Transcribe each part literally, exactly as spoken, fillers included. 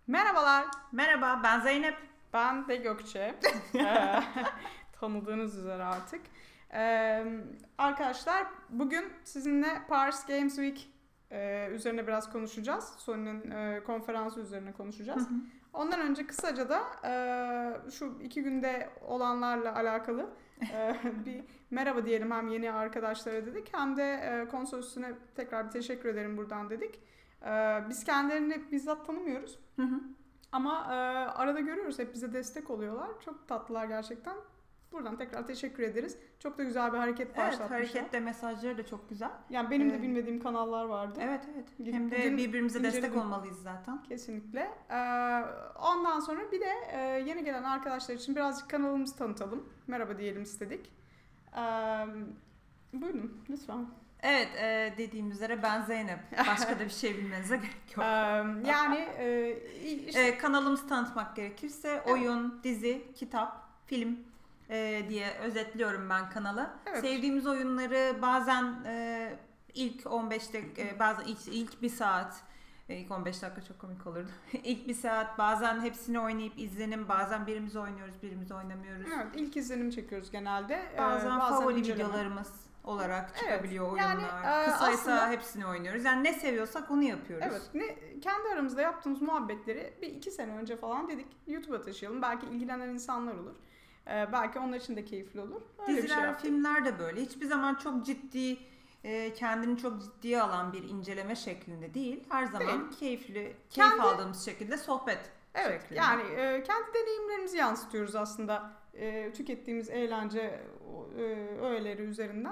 Merhabalar. Merhaba, ben Zeynep. Ben de Gökçe. Tanıdığınız üzere artık. Ee, arkadaşlar bugün sizinle Paris Games Week e, üzerine biraz konuşacağız. Sony'nin e, konferansı üzerine konuşacağız. Hı hı. Ondan önce kısaca da e, şu iki günde olanlarla alakalı e, bir merhaba diyelim hem yeni arkadaşlara dedik hem de e, konsol üstüne tekrar bir teşekkür ederim buradan dedik. E, biz kendilerini bizzat tanımıyoruz. Hı hı. Ama e, arada görüyoruz, hep bize destek oluyorlar. Çok tatlılar gerçekten. Buradan tekrar teşekkür ederiz. Çok da güzel bir hareket başlatmışlar. Evet, harekette mesajları da çok güzel. Yani benim de ee, bilmediğim kanallar vardı. Evet evet. Gidip hem de birbirimize destek olmalıyız zaten. Kesinlikle. Ee, ondan sonra bir de e, yeni gelen arkadaşlar için birazcık kanalımızı tanıtalım. Merhaba diyelim istedik. Ee, buyurun lütfen. Evet, e, dediğim üzere ben Zeynep. Başka da bir şey bilmenize gerek yok. Ee, yani e, işte... e, kanalımızı tanıtmak gerekirse evet. Oyun, dizi, kitap, film e, diye özetliyorum ben kanalı. Evet. Sevdiğimiz oyunları bazen e, ilk on beş dakika, e, bazen ilk, ilk bir saat, e, ilk on beş dakika çok komik olurdu. İlk bir saat, bazen hepsini oynayıp izlenim, bazen birimiz oynuyoruz, birimiz oynamıyoruz. Evet, ilk izlenim çekiyoruz genelde. Bazen, ee, bazen favori videolarımız olarak çıkabiliyor evet, oyunlar. Yani, kısaysa aslında, hepsini oynuyoruz. Yani ne seviyorsak onu yapıyoruz. Evet. Ne, kendi aramızda yaptığımız muhabbetleri bir iki sene önce falan dedik YouTube'a taşıyalım. Belki ilgilenen insanlar olur. Ee, belki onlar için de keyifli olur. Öyle diziler, şey filmler de böyle. Hiçbir zaman çok ciddi, e, kendini çok ciddiye alan bir inceleme şeklinde değil. Her zaman değil. keyifli, keyif kendi, aldığımız şekilde sohbet evet, şeklinde. Yani e, kendi deneyimlerimizi yansıtıyoruz aslında. E, tükettiğimiz eğlence e, öğeleri üzerinden.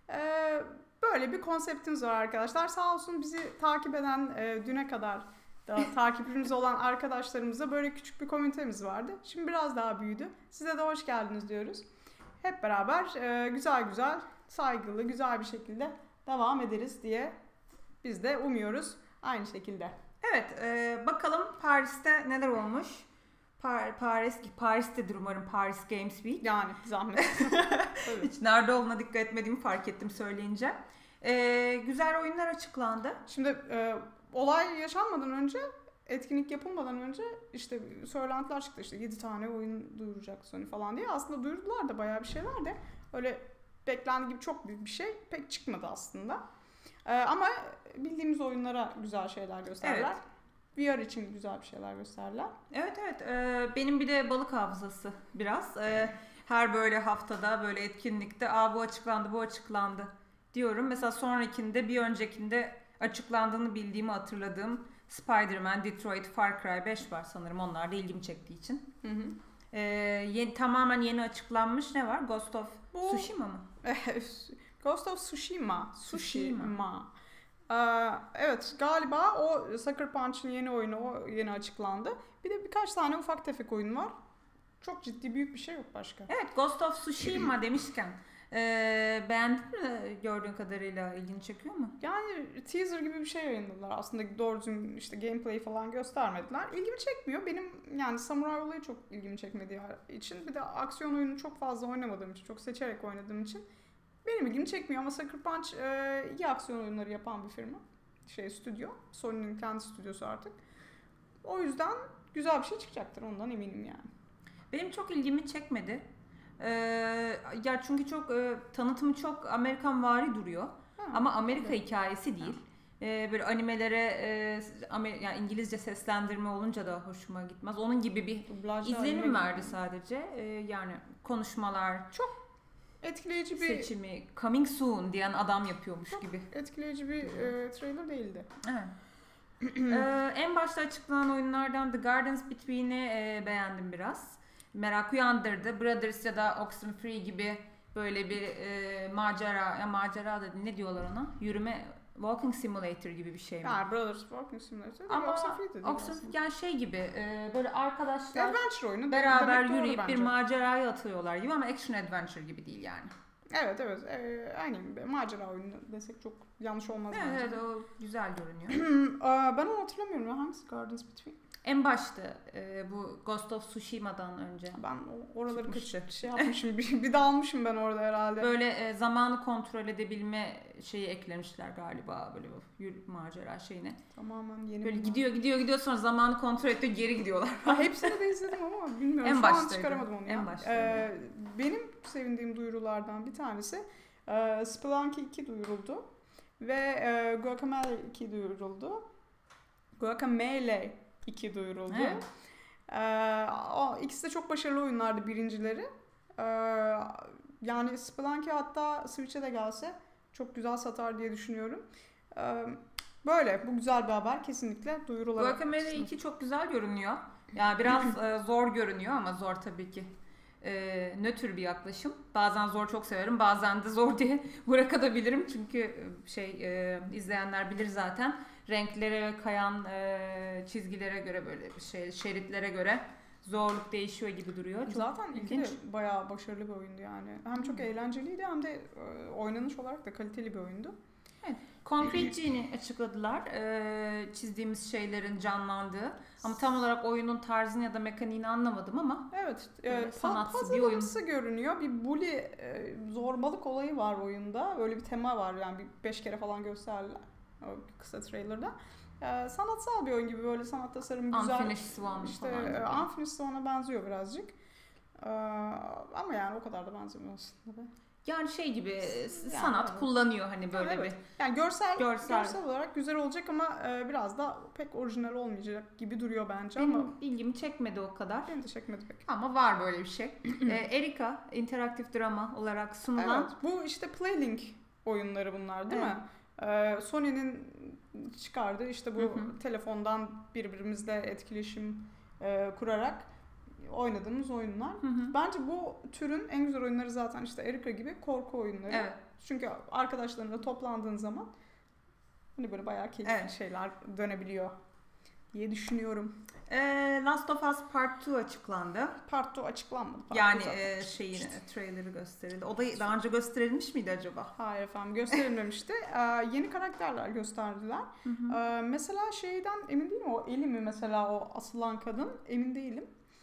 E, böyle bir konseptimiz var arkadaşlar. Sağ olsun bizi takip eden e, düne kadar da takipçimiz olan arkadaşlarımızla böyle küçük bir komünitemiz vardı. Şimdi biraz daha büyüdü. Size de hoş geldiniz diyoruz. Hep beraber e, güzel güzel, saygılı, güzel bir şekilde devam ederiz diye biz de umuyoruz aynı şekilde. Evet, e, bakalım Paris'te neler olmuş. Par- Paris, Paris'tedir umarım Paris Games Week. Yani zahmet. Evet. Hiç nerede olduğuna dikkat etmediğimi fark ettim söyleyince. Ee, güzel oyunlar açıklandı. Şimdi e, olay yaşanmadan önce, etkinlik yapılmadan önce işte söylentiler çıktı, işte yedi tane oyun duyuracak Sony falan diye. Aslında duyurdular da bayağı bir şeyler de öyle beklendiği gibi çok büyük bir şey pek çıkmadı aslında. Ee, ama bildiğimiz oyunlara güzel şeyler gösterdiler. Evet. V R için güzel bir şeyler gösterdiler. Evet evet. Ee, benim bir de balık hafızası biraz. Ee, her böyle haftada böyle etkinlikte aa bu açıklandı bu açıklandı diyorum. Mesela sonrakinde bir öncekinde açıklandığını bildiğimi hatırladığım Spider-Man, Detroit, Far Cry beş var sanırım. Onlar da ilgimi çektiği için. Hı hı. Ee, yeni, tamamen yeni açıklanmış ne var? Ghost of bu... Tsushima mı? Ghost of Tsushima. Tsushima. Tsushima. Ee, evet galiba o Sucker Punch'ın yeni oyunu o yeni açıklandı. Bir de birkaç tane ufak tefek oyun var. Çok ciddi büyük bir şey yok başka. Evet, Ghost of Tsushima demişken e, beğendin mi, gördüğün kadarıyla ilgini çekiyor mu? Yani teaser gibi bir şey yayınladılar. Aslında doğru düzgün işte gameplay falan göstermediler. İlgimi çekmiyor. Benim yani samuray olayı çok ilgimi çekmediği için, bir de aksiyon oyunu çok fazla oynamadığım için, çok seçerek oynadığım için benim ilgimi çekmiyor. Ama Sucker Punch e, iyi aksiyon oyunları yapan bir firma. Şey stüdyo. Sony'nin kendi stüdyosu artık. O yüzden güzel bir şey çıkacaktır, ondan eminim yani. Benim çok ilgimi çekmedi. Ee, ya çünkü çok e, tanıtımı çok Amerikanvari duruyor. Ha, ama Amerika evet. hikayesi değil. Ee, böyle animelere e, Amer- yani İngilizce seslendirme olunca da hoşuma gitmez. Onun gibi bir dublajlı izlenim verdi sadece. Ee, yani konuşmalar çok etkileyici bir seçimi, coming soon diyen adam yapıyormuş çok gibi. Etkileyici bir e, trailer değildi. Evet. ee, en başta açıklanan oyunlardan The Gardens Between'i e, beğendim biraz. Merak uyandırdı. Brothers ya da Oxenfree gibi böyle bir e, macera, ya macera da ne diyorlar ona? Yürüme, walking simulator gibi bir şey mi? Ha, Brothers Walking Simulator. Ama Oxenfree de değil Oxenfree, yani şey gibi e, böyle arkadaşlar adventure oyunu beraber yürüyüp bir maceraya atıyorlar gibi, ama action adventure gibi değil yani. Evet evet. E, aynen macera oyunu desek çok yanlış olmaz evet, bence. Evet o güzel görünüyor. Ben onu hatırlamıyorum. Hangisi Gardens Between? En başta e, bu Ghost of Tsushima'dan önce. Ben o- oraları Çıkmıştı. kaç şey yapmışım. bir, bir dalmışım ben orada herhalde. Böyle e, zamanı kontrol edebilme şeyi eklemişler galiba böyle bir yürü, macera şeyine. Tamamen yeni. Böyle bunlar. gidiyor gidiyor gidiyor sonra zamanı kontrol ediyor geri gidiyorlar. Ha, hepsini de izledim ama bilmiyorum. En Şu baştaydı. an çıkaramadım onu ya. En baştaydı. Ee, benim sevindiğim duyurulardan bir tanesi e, Spelunky iki duyuruldu. Ve e, Guacamelee iki duyuruldu. Guacamelee iki duyuruldu. Evet. Ee, o, ikisi de çok başarılı oyunlardı birincileri. Ee, yani Spelunky hatta Switch'e de gelse çok güzel satar diye düşünüyorum. Ee, böyle bu güzel bir haber kesinlikle duyurularak. Guacamelee iki çok güzel görünüyor. Yani biraz e, zor görünüyor ama zor tabii ki. E, nötr bir yaklaşım. Bazen zor çok severim, bazen de zor diye bırakabilirim. Çünkü e, şey e, izleyenler bilir zaten. Renklere ve kayan e, çizgilere göre böyle bir şey, şeritlere göre zorluk değişiyor gibi duruyor. Çok Zaten ilk ilginç. de bayağı başarılı bir oyundu yani. Hem çok eğlenceliydi hem de e, oynanış olarak da kaliteli bir oyundu. Concrete Gene'i açıkladılar. Ee, çizdiğimiz şeylerin canlandığı. Ama tam olarak oyunun tarzını ya da mekaniğini anlamadım ama. Evet. Böyle E, sanatsı bir oyun. puzzle'ımsı görünüyor. Bir bully e, zorbalık olayı var oyunda. Öyle bir tema var yani bir beş kere falan gösterdiler. O kısa trailer'da. E, sanatsal bir oyun gibi böyle sanat tasarımı güzel. Unfinished Swan İşte falan gibi. e, Unfinished Swan'a benziyor birazcık. E, ama yani o kadar da benzemiyor aslında. Yani şey gibi Yani sanat evet. kullanıyor hani böyle Evet. bir. Yani görsel, Görsel. görsel olarak güzel olacak ama e, biraz da pek orijinal olmayacak gibi duruyor bence Benim ama ilgimi çekmedi o kadar. benim de çekmedi pek. Ama var böyle bir şey. ee, Erika interaktif drama olarak sunulan. Evet, bu işte Playlink oyunları bunlar değil Evet. mi? Ee, Sony'nin çıkardığı işte bu Hı hı. telefondan birbirimizle etkileşim e, kurarak oynadığımız oyunlar. Hı hı. Bence bu türün en güzel oyunları zaten işte Erika gibi korku oyunları. Evet. Çünkü arkadaşlarınla toplandığın zaman hani böyle bayağı keyifli Evet. şeyler dönebiliyor diye düşünüyorum. Ee, Last of Us Part iki açıklandı. Part iki açıklanmadı. Part Yani iki zaten e, çıkmıştı. şeyin trailer'ı gösterildi. O da daha önce gösterilmiş miydi acaba? Hayır efendim gösterilmemişti. Ee, yeni karakterler gösterdiler. Hı hı. Ee, mesela şeyden emin değilim o Eli mi mesela o asılan kadın emin değilim.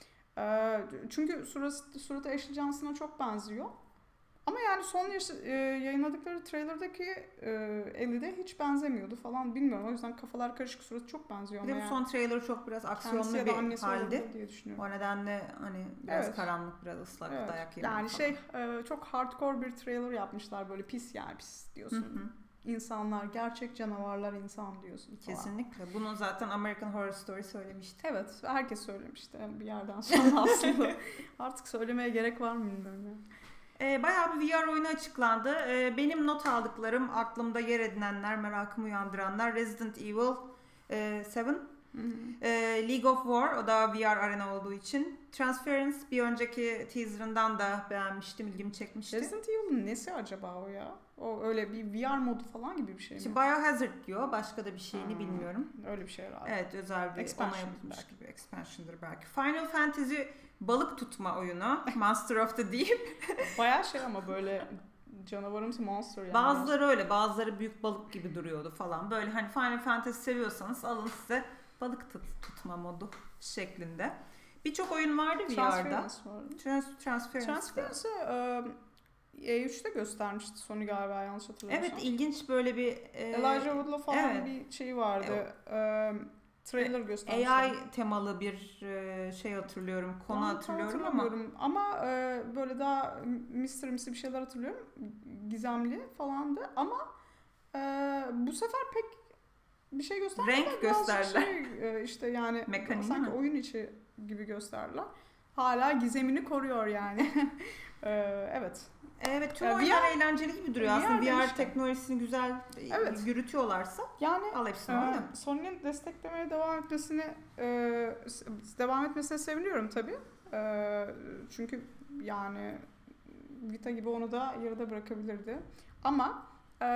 Ee, çünkü suratı, suratı Ashley Johnson'a çok benziyor. Ama yani son yaş- e, yayınladıkları trailer'daki e, Ellie de hiç benzemiyordu falan bilmiyorum. O yüzden kafalar karışık suratı çok benziyor Bir de ama bu yani. son trailer çok biraz aksiyonlu Kendisi ya da bir annesi halde. olabilir diye düşünüyorum. O nedenle hani biraz Evet. karanlık, biraz ıslak, Evet. dayak yemek Yani falan. şey e, çok hardcore bir trailer yapmışlar böyle pis yani pis diyorsun. Hı hı. İnsanlar gerçek canavarlar insan diyorsun falan. Kesinlikle. Bunu zaten American Horror Story söylemişti. Evet, herkes söylemişti bir yerden sonra aslında. Artık söylemeye gerek var mı bilmiyorum ya. Ee, bayağı bir V R oyunu açıklandı. Ee, benim not aldıklarım, aklımda yer edinenler, merakımı uyandıranlar Resident Evil e, yedi, Hı hı. e, League of War, o da V R arena olduğu için. Transference bir önceki teaserından da beğenmiştim, ilgimi çekmişti. Resident Evil'ın nesi acaba o ya? O öyle bir V R modu falan gibi bir şey mi? Şimdi Biohazard diyor, başka da bir şeyini Hmm. bilmiyorum. Öyle bir şey herhalde. Evet, özel bir Expansion ona yapılmış belki. gibi expansion'dır belki. Final Fantasy balık tutma oyunu, Monster of the Deep. Bayağı şey ama böyle canavarımsı monster yani. Bazıları öyle, bazıları büyük balık gibi duruyordu falan. Böyle hani Final Fantasy seviyorsanız alın size balık tut, tutma modu şeklinde. Birçok oyun vardı V R'da. Transference var. Trans Transference. Transference'ı E üç'te göstermişti Sony galiba yanlış hatırlamıyorsam. Evet, ilginç böyle bir e, Elijah Wood'la falan evet. bir şey vardı. E, trailer göstermişti. A I temalı bir e, şey hatırlıyorum, konu Ben tam hatırlıyorum ama hatırlamıyorum. Ama e, böyle daha mystery'msi bir şeyler hatırlıyorum. Gizemli falandı ama e, bu sefer pek bir şey göstermediler. Renk Birazcık gösterdiler. Şey, e, işte yani Mekaniği sanki mi? oyun içi gibi gösterdiler. Hala gizemini koruyor yani. e, evet. evet tüm Ya, oyunlar V R eğlenceli gibi duruyor. V R Aslında V R demişken. teknolojisini güzel Evet. yürütüyorlarsa Yani al hepsini Ee, oyna. Sony'nin desteklemeye devam etmesini e, s- devam etmesine seviniyorum tabii. E, çünkü yani Vita gibi onu da yarıda bırakabilirdi. Ama e,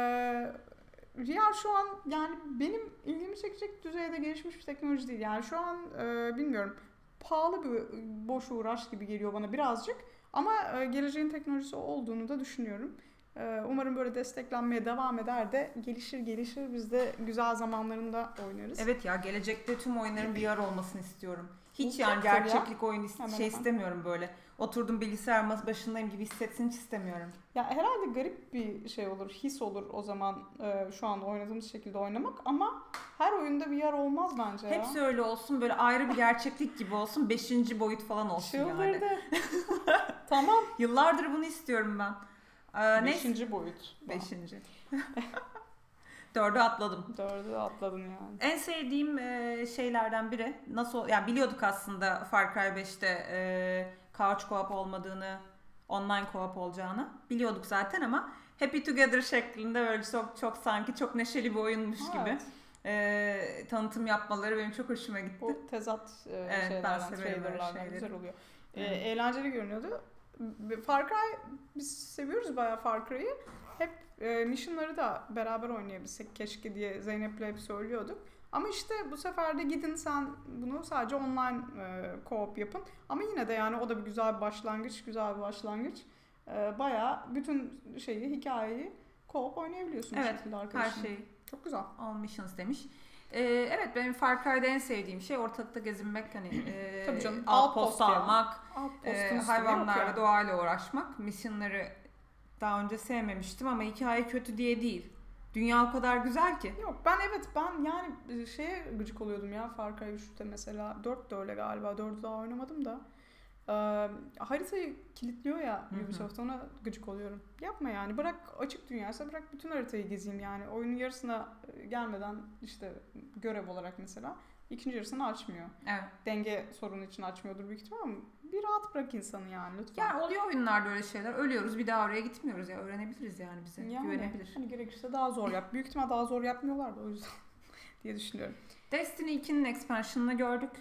V R şu an yani benim ilgimi çekecek düzeyde gelişmiş bir teknoloji değil. Yani şu an e, bilmiyorum pahalı bir boş uğraş gibi geliyor bana birazcık. Ama e, geleceğin teknolojisi olduğunu da düşünüyorum. Ee, umarım böyle desteklenmeye devam eder de gelişir gelişir biz de güzel zamanlarında oynarız. Evet ya, gelecekte tüm oyunların V R olmasını istiyorum. Hiç Olacak yani tabii gerçeklik ya. oyun ist- Hemen şey hemen. istemiyorum böyle. Oturdum bilgisayar mas başındayım gibi hissetsin, hiç istemiyorum. Ya herhalde garip bir şey olur, his olur o zaman e, şu an oynadığımız şekilde oynamak ama her oyunda V R olmaz bence ya. Hepsi öyle olsun, böyle ayrı bir gerçeklik gibi olsun, beşinci boyut falan olsun yani. Çıldırdı. Tamam. Yıllardır bunu istiyorum ben. Ee, neyse. Beşinci boyut. Beşinci. Dördü atladım. Dördü atladın yani. En sevdiğim e, şeylerden biri, nasıl, yani biliyorduk aslında Far Cry beşte e, couch co-op olmadığını, online co-op olacağını biliyorduk zaten ama Happy Together şeklinde böyle çok çok sanki çok neşeli bir oyunmuş Evet. gibi e, tanıtım yapmaları benim çok hoşuma gitti. O tezat e, Evet, ben şeylerden, severim öyle trailerlardan şeyleri. güzel oluyor. E, Evet. eğlenceli görünüyordu. Far Cry, biz seviyoruz bayağı Far Cry'yi. Hep e, missionları da beraber oynayabilsek keşke diye Zeynep'le hep söylüyorduk. Ama işte bu sefer de gidin sen bunu sadece online e, co-op yapın. Ama yine de yani o da bir güzel bir başlangıç, güzel bir başlangıç. E, bayağı bütün şeyi, hikayeyi co-op oynayabiliyorsun bu Evet, şekilde her arkadaşınla. şey Çok güzel. all missions demiş. E, evet, benim Far Cry'da en sevdiğim şey ortalıkta gezinmek, hani e, Tabii canım, outpost outpost yani. almak, Outpost'un e, üstüne yok hayvanlarla, yani. doğayla uğraşmak. Misyonları daha önce sevmemiştim ama hikaye kötü diye değil. Dünya o kadar güzel ki. Yok ben evet ben yani şeye gıcık oluyordum ya Far Cry üçte mesela. dört de öyle galiba. dördü daha oynamadım da. Ee, haritayı kilitliyor ya Hı hı. Ubisoft, ona gıcık oluyorum. Yapma yani, bırak açık dünyaysa bırak bütün haritayı gezeyim yani. Oyunun yarısına gelmeden işte görev olarak mesela ikinci yarısını açmıyor. Evet. Denge sorunu için açmıyordur büyük ihtimal ama bir rahat bırak insanı yani lütfen. Yani oluyor oyunlarda öyle şeyler. Ölüyoruz, bir daha oraya gitmiyoruz ya. Öğrenebiliriz yani bize. Yani, Güvenebilir. hani gerekirse daha zor yap. Büyük ihtimal daha zor yapmıyorlar da o yüzden diye düşünüyorum. Destiny ikinin expansion'ını gördük.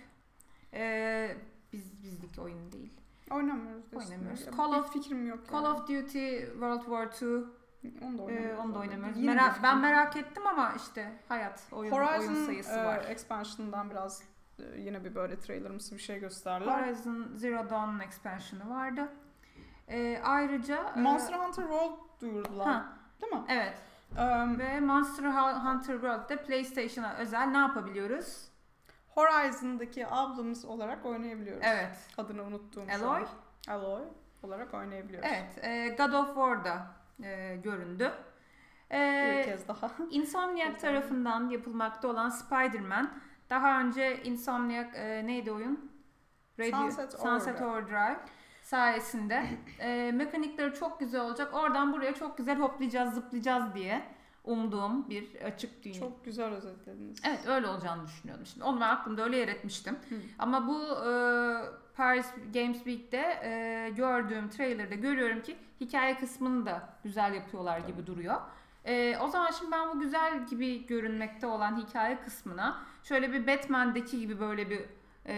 Ee, biz bizlik oyun değil. Oynamıyoruz. Oynamıyoruz. Call Call bir of- fikrim yok. Call yani. of Duty World War two Onu da e, oynamıyoruz. onu da oynamıyoruz. Yine Merak, bir ben fikrim. merak ettim ama işte hayat, oyun, Horizon oyun sayısı e, var. expansion'dan biraz e, yine bir böyle trailerımsı bir şey gösterdiler. Horizon Zero Dawn'un expansion'ı vardı. Ee, ayrıca e, Monster Hunter World duyurdular. ha, Değil mi? evet. Um, Ve Monster Hunter World'de PlayStation'a özel ne yapabiliyoruz? Horizon'daki ablamız olarak oynayabiliyoruz. Evet. Adını unuttuğum şu Aloy. an. Aloy olarak oynayabiliyoruz. Evet. e, God of War'da e, göründü. Bir E, kez daha. Insomniac tarafından yapılmakta olan Spider-Man. Daha önce Insomniac e, neydi oyun? Radio, Sunset Sunset Overdrive sayesinde e, mekanikleri çok güzel olacak. Oradan buraya çok güzel hoplayacağız, zıplayacağız diye umduğum bir açık dünya. Çok güzel özetlediniz. Evet, öyle olacağını düşünüyordum. Şimdi onu ben aklımda öyle yer etmiştim. Hı. Ama bu e, Paris Games Week'te e, gördüğüm trailer'da görüyorum ki hikaye kısmını da güzel yapıyorlar gibi duruyor. E, o zaman şimdi ben bu güzel gibi görünmekte olan hikaye kısmına şöyle bir Batman'deki gibi böyle bir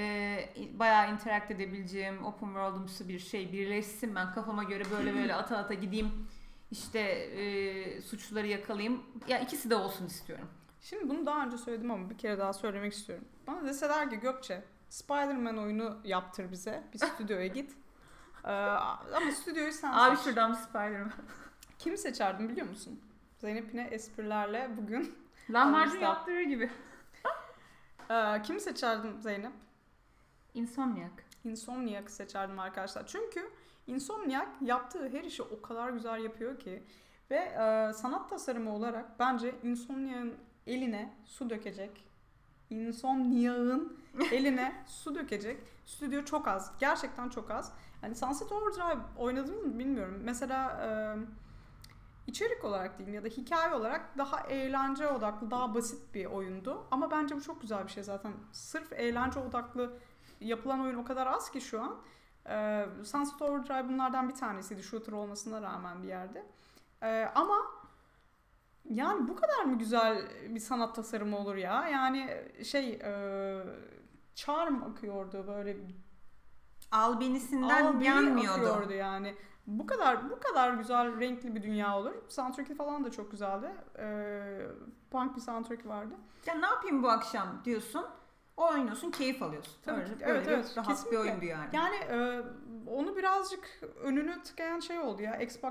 e, bayağı interact edebileceğim open world'umsu bir şey birleşsin, ben kafama göre böyle böyle ata ata gideyim, işte e, suçluları yakalayayım. Ya ikisi de olsun istiyorum. Şimdi bunu daha önce söyledim ama bir kere daha söylemek istiyorum. Bana deseler ki Gökçe Spider-Man oyunu yaptır bize. Bir stüdyoya git. Ee, ama stüdyoyu sen Abi seç. şuradan bir Spider-Man. Kimi seçerdim biliyor musun? Zeynep yine esprilerle bugün. Lahmacun Aramızda. yaptırır gibi. Ee, kimi seçerdim Zeynep? Insomniac. Insomniac'ı seçerdim arkadaşlar. Çünkü Insomniac yaptığı her işi o kadar güzel yapıyor ki ve e, sanat tasarımı olarak bence Insomniac'ın eline su dökecek. Insomniac'ın eline su dökecek stüdyo çok az. Gerçekten çok az. Yani Sunset Overdrive oynadınız mı bilmiyorum. Mesela e, içerik olarak diyeyim ya da hikaye olarak daha eğlence odaklı, daha basit bir oyundu. Ama bence bu çok güzel bir şey zaten. Sırf eğlence odaklı yapılan oyun o kadar az ki şu an. Ee, Sunset Overdrive bunlardan bir tanesiydi shooter olmasına rağmen bir yerde. Ee, ama yani bu kadar mı güzel bir sanat tasarımı olur ya? Yani şey e, charm akıyordu böyle. Albinisinden Albini yanmıyordu. akıyordu yani. Bu kadar bu kadar güzel renkli bir dünya olur. Soundtrack'i falan da çok güzeldi. Ee, punk bir soundtrack vardı. Ya ne yapayım bu akşam diyorsun. Oynuyorsun, keyif alıyorsun. Tabii Öyle, ki, öyle evet, bir evet, rahat kesinlikle. bir oyundu yani. Yani e, onu birazcık önünü tıkayan şey oldu ya. Xbox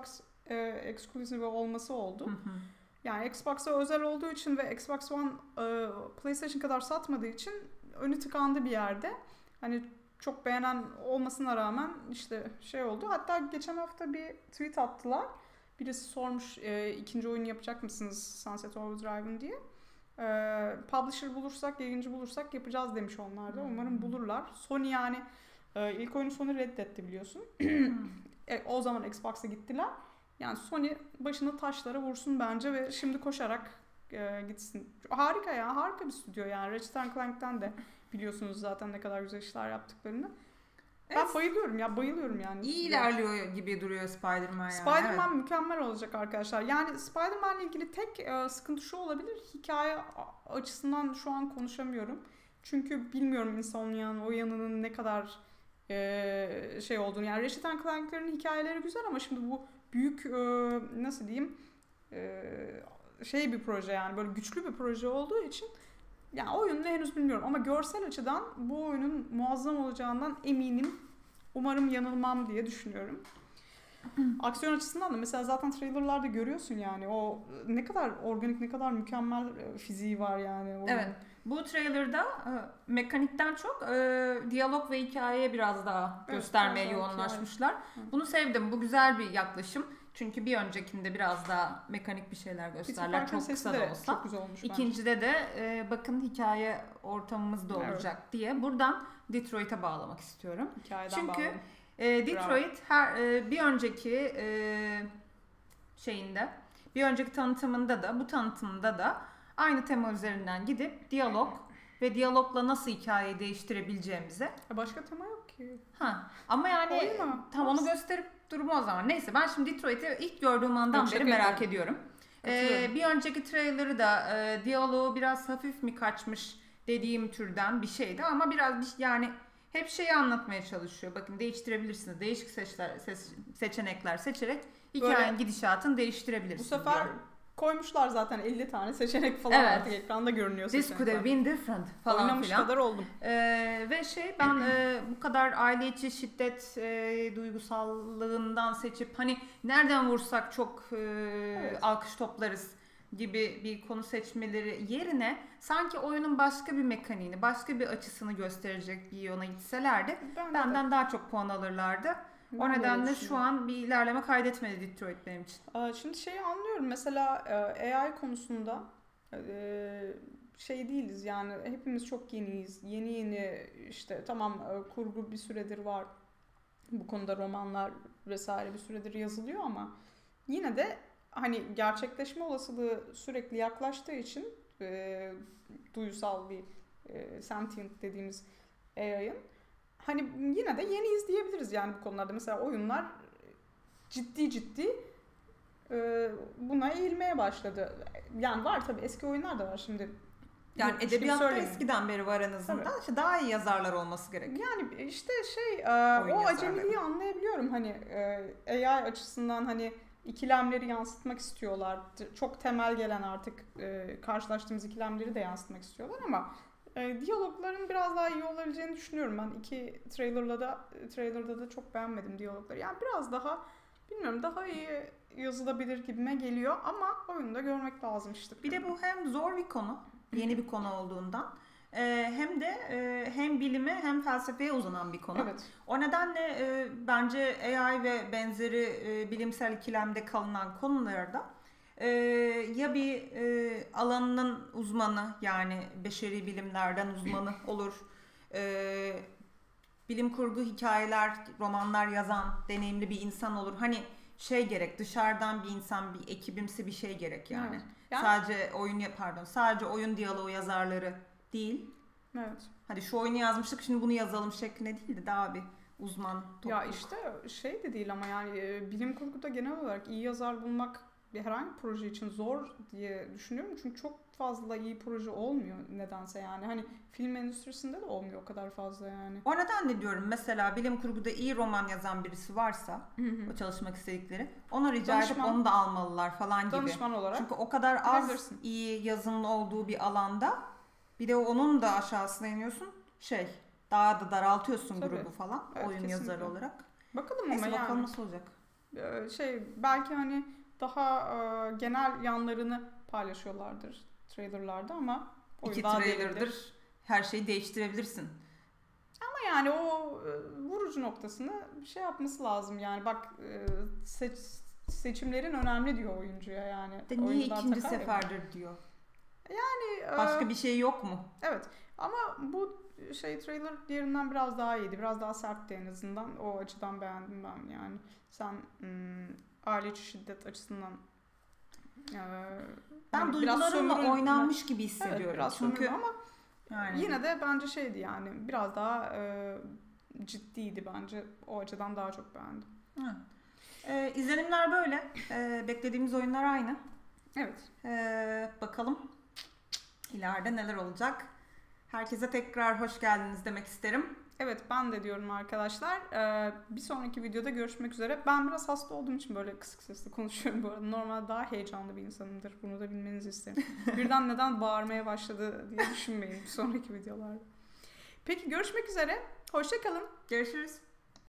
e, ekskluziv olması oldu. Hı hı. Yani Xbox'a özel olduğu için ve Xbox One e, PlayStation kadar satmadığı için önü tıkandı bir yerde. Hani çok beğenen olmasına rağmen işte şey oldu. Hatta geçen hafta bir tweet attılar. Birisi sormuş e, ikinci oyunu yapacak mısınız Sunset Overdrive'ın diye. E, publisher bulursak, yayıncı bulursak yapacağız demiş onlar da. Umarım bulurlar. Sony yani e, ilk oyunu Sony reddetti biliyorsun. e, o zaman Xbox'a gittiler. Yani Sony başına taşlara vursun bence ve şimdi koşarak e, gitsin. Harika ya, harika bir stüdyo yani. Ratchet and Clank'ten de biliyorsunuz zaten ne kadar güzel işler yaptıklarını. Ben evet. bayılıyorum ya, bayılıyorum yani. İyi ilerliyor gibi duruyor Spider-Man yani. Spider-Man evet. mükemmel olacak arkadaşlar. Yani Spider-Man'le ilgili tek e, sıkıntı şu olabilir. Hikaye açısından şu an konuşamıyorum. Çünkü bilmiyorum Insomnia'nın o yanının ne kadar e, şey olduğunu. Yani Ratchet and Clank'lerin hikayeleri güzel ama şimdi bu büyük e, nasıl diyeyim e, şey bir proje yani böyle güçlü bir proje olduğu için yani oyunu henüz bilmiyorum ama görsel açıdan bu oyunun muazzam olacağından eminim. Umarım yanılmam diye düşünüyorum. Aksiyon açısından da mesela zaten trailerlarda görüyorsun yani o ne kadar organik, ne kadar mükemmel fiziği var yani. Oyunun. Evet. Bu trailer'da e, mekanikten çok e, diyalog ve hikayeye biraz daha evet, göstermeye evet, yoğunlaşmışlar. Evet. Bunu sevdim. Bu güzel bir yaklaşım. Çünkü bir öncekinde biraz daha mekanik bir şeyler gösterler. Çok kısa da olsa. Çok güzel olmuş İkincide bence. de e, bakın hikaye ortamımız da olacak evet. diye buradan Detroit'e bağlamak istiyorum. Hikayeden Çünkü e, Detroit her e, bir önceki e, şeyinde, bir önceki tanıtımında da, bu tanıtımda da aynı tema üzerinden gidip diyalog ve diyalogla nasıl hikayeyi değiştirebileceğimize. Başka tema yok ki. Ha. Ama yani tam onu gösterip durumu o zaman. Neyse ben şimdi Detroit'i ilk gördüğüm andan yok, beri merak ediyorum. Ee, bir önceki trailer'ı da e, diyaloğu biraz hafif mi kaçmış dediğim türden bir şeydi ama biraz yani hep şeyi anlatmaya çalışıyor. Bakın değiştirebilirsiniz. Değişik seçler, seç, seçenekler seçerek hikayenin böyle, gidişatını değiştirebilirsiniz. Bu sefer diyor. Koymuşlar zaten elli tane seçenek falan evet. artık ekranda görünüyor. This could have been different falan oynamış filan. kadar oldum. Ee, ve şey ben e, bu kadar aile içi şiddet e, duygusallığından seçip hani nereden vursak çok e, evet. alkış toplarız gibi bir konu seçmeleri yerine sanki oyunun başka bir mekaniğini, başka bir açısını gösterecek bir yona gitselerdi ben benden de. daha çok puan alırlardı. Ben o nedenle şu an bir ilerleme kaydetmedi Detroit benim için. Şimdi şeyi anlıyorum. Mesela A I konusunda şey değiliz yani hepimiz çok yeniyiz. Yeni yeni işte tamam kurgu bir süredir var. Bu konuda romanlar vesaire bir süredir yazılıyor ama yine de hani gerçekleşme olasılığı sürekli yaklaştığı için e, duysal bir e, sentient dediğimiz A I'ın hani yine de yeniyiz diyebiliriz yani bu konularda. Mesela oyunlar ciddi ciddi e, buna eğilmeye başladı. Yani var tabii eski oyunlar da var şimdi. Yani edebiyatta eskiden beri var en azından. İşte daha iyi yazarlar olması gerekiyor. Yani işte şey e, o acemiliği anlayabiliyorum hani e, A I açısından hani ikilemleri yansıtmak istiyorlar. Çok temel gelen artık e, karşılaştığımız ikilemleri de yansıtmak istiyorlar ama e, diyalogların biraz daha iyi olabileceğini düşünüyorum. Ben iki trailer'da da trailer'da da çok beğenmedim diyalogları. Yani biraz daha bilmiyorum daha iyi yazılabilir gibime geliyor ama oyunda görmek lazım işte. Bir de bu hem zor bir konu, yeni bir konu olduğundan Ee, hem de e, hem bilime hem felsefeye uzanan bir konu. Evet. O nedenle e, bence A I ve benzeri e, bilimsel ikilemde kalınan konularda e, ya bir e, alanının uzmanı yani beşeri bilimlerden uzmanı olur, e, bilim kurgu hikayeler, romanlar yazan deneyimli bir insan olur. Hani şey gerek, dışarıdan bir insan, bir ekibimsi bir şey gerek yani. Evet. Yani sadece oyun pardon, sadece oyun diyaloğu yazarları değil. Evet. Hadi şu oyunu yazmıştık şimdi bunu yazalım şeklinde değil de daha bir uzman topluluk. Ya işte şey de değil ama yani bilim kurguda genel olarak iyi yazar bulmak bir herhangi bir proje için zor diye düşünüyorum. Çünkü çok fazla iyi proje olmuyor nedense yani. Hani film endüstrisinde de olmuyor o kadar fazla yani. O nedenle diyorum mesela bilim kurguda iyi roman yazan birisi varsa hı hı. o çalışmak istedikleri ona rica danışman, edip onu da almalılar falan gibi. Danışman olarak. Çünkü o kadar az iyi yazının olduğu bir alanda bir de onun da aşağısına iniyorsun şey daha da daraltıyorsun tabii. Grubu falan evet, oyun kesinlikle. Yazarı olarak. Bakalım Neyse, ama bakalım yani. Nasıl olacak? Ee, şey belki hani daha e, genel yanlarını paylaşıyorlardır trailerlarda ama İki trailer'dır her şeyi değiştirebilirsin. Ama yani o e, vurucu noktasını şey yapması lazım yani bak e, seç, seçimlerin önemli diyor oyuncuya yani. De niye ikinci seferdir ya diyor. Yani başka e, bir şey yok mu? Evet ama bu şey trailer diğerinden biraz daha iyiydi. Biraz daha sertti en azından. O açıdan beğendim ben yani. Sen ım, aile içi şiddet açısından e, ben hani duygularımla oynanmış gibi hissediyorum. Evet, biraz çünkü ama yani. Yine de bence şeydi yani biraz daha e, ciddiydi bence. O açıdan daha çok beğendim. Hı. Ee, izlenimler böyle. Ee, beklediğimiz oyunlar aynı. Evet. Ee, bakalım ileride neler olacak. Herkese tekrar hoş geldiniz demek isterim. Evet ben de diyorum arkadaşlar. Ee, bir sonraki videoda görüşmek üzere. Ben biraz hasta olduğum için böyle kısık sesle konuşuyorum bu arada. Normalde daha heyecanlı bir insanımdır. Bunu da bilmenizi isterim. Birden neden bağırmaya başladı diye düşünmeyin bir sonraki videolarda. Peki görüşmek üzere. Hoşça kalın. Görüşürüz.